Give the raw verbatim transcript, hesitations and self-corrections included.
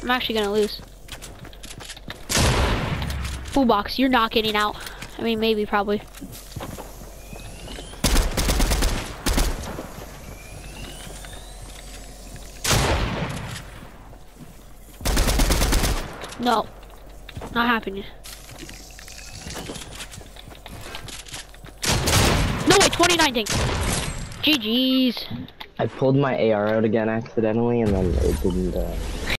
I'm actually gonna lose. Full box, you're not getting out. I mean, maybe, probably. No, not happening. No way, twenty-nine ding. G G's. I pulled my A R out again accidentally, and then it didn't. Uh...